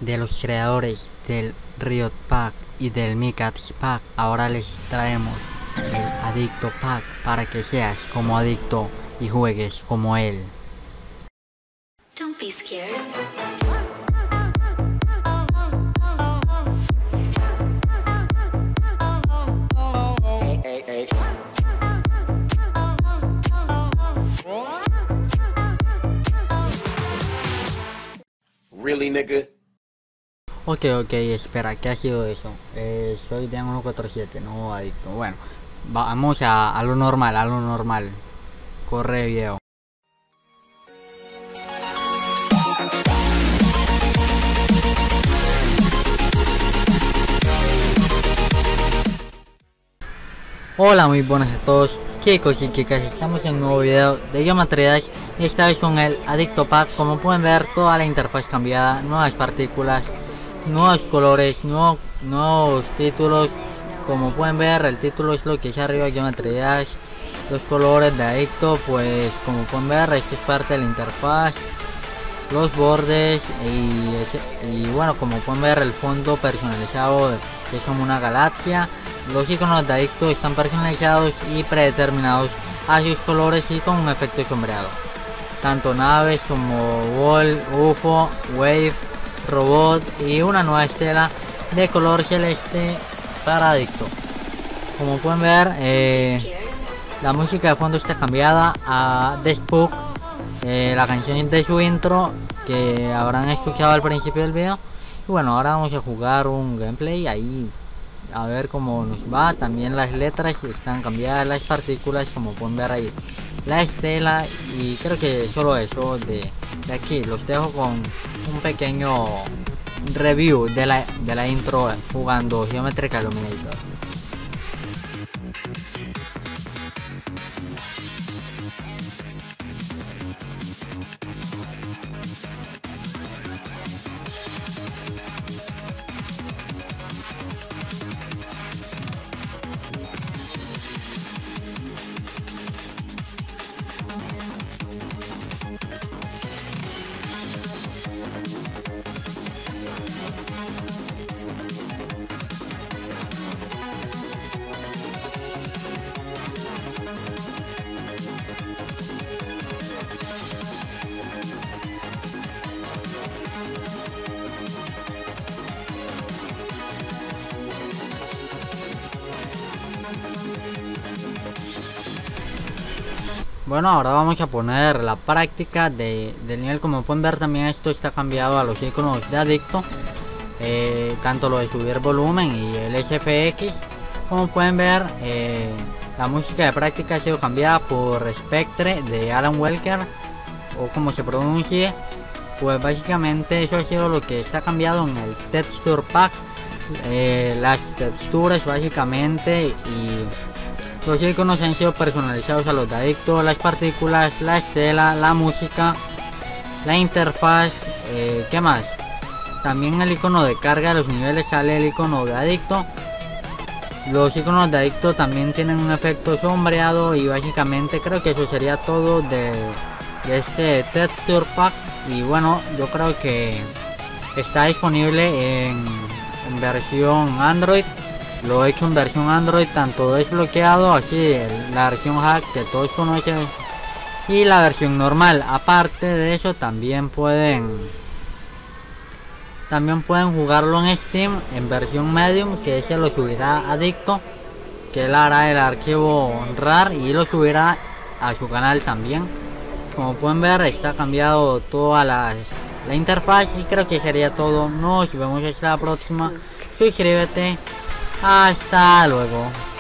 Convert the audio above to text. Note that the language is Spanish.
de los creadores del Riot Pack y del Mikax Pack, ahora les traemos el Adicto Pack para que seas como Adicto y juegues como él. Don't be scared. Really, nigga? Ok, espera, ¿qué ha sido eso? Soy de 147, no adicto. Bueno, vamos a lo normal, Corre video. Hola, muy buenas a todos, chicos y chicas, estamos en un nuevo video de Geometry Dash y esta vez con el Adicto Pack. Como pueden ver, toda la interfaz cambiada, nuevas partículas, nuevos colores, nuevos títulos. Como pueden ver, el título es lo que dice arriba, Geometry Dash. Los colores de Adicto, pues como pueden ver, esto es parte de la interfaz, los bordes y bueno, como pueden ver, el fondo personalizado que es como una galaxia. Los iconos de Adicto están personalizados y predeterminados a sus colores y con un efecto sombreado. Tanto naves como wall, UFO, wave, robot y una nueva estela de color celeste para Adicto. Como pueden ver, la música de fondo está cambiada a The Spook, la canción de su intro que habrán escuchado al principio del video. Y bueno, ahora vamos a jugar un gameplay ahí, a ver cómo nos va. También las letras están cambiadas, las partículas, como pueden ver ahí, la estela, y creo que solo eso de aquí. Los dejo con un pequeño review de la intro jugando Geometric Illuminator. Bueno, ahora vamos a poner la práctica del nivel. Como pueden ver, también esto está cambiado a los iconos de Adicto, tanto lo de subir volumen y el SFX. Como pueden ver, la música de práctica ha sido cambiada por Spectre de Alan Walker, o como se pronuncie. Pues básicamente eso ha sido lo que está cambiado en el Texture Pack, las texturas básicamente, y los iconos han sido personalizados a los de Adicto, las partículas, la estela, la música, la interfaz, ¿qué más? También el icono de carga de los niveles sale el icono de Adicto. Los iconos de Adicto también tienen un efecto sombreado y básicamente creo que eso sería todo de este Texture Pack. Y bueno, yo creo que está disponible en versión Android. Lo he hecho en versión Android, tanto desbloqueado, así la versión hack que todos conocen, y la versión normal. Aparte de eso, también pueden jugarlo en Steam en versión Medium, que ese lo subirá Adicto, que él hará el archivo RAR y lo subirá a su canal también. Como pueden ver, está cambiado toda la interfaz y creo que sería todo. Nos vemos hasta la próxima. Suscríbete. Hasta luego.